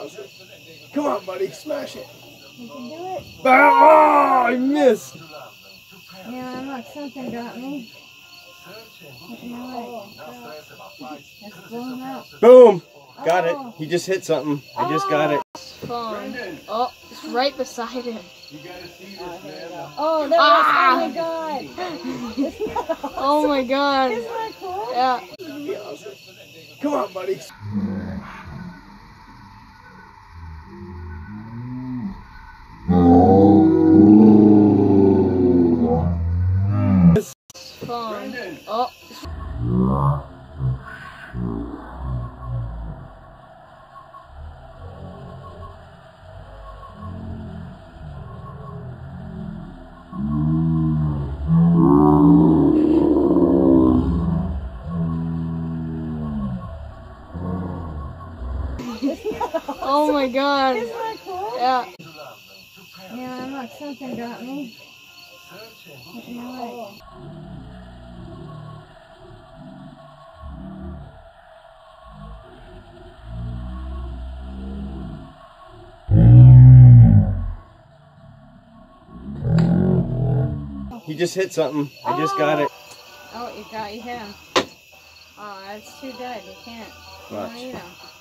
Come on, buddy, smash it. You can do it. Oh, I missed. Yeah, look, something got me. You know what? It's blown up. Boom. Got it. He just hit something. I just got it. Phone. Oh, it's right beside him. Oh, there was, oh my god. Oh my god. Isn't that cool? Yeah. Come on, buddy. Phone. Oh. Oh my god. Isn't that cool? Yeah. Yeah, look, something got me. You know what? He just hit something. I just got it. Oh, you hit him. Oh, that's too good. You can't. Watch. Well, you know.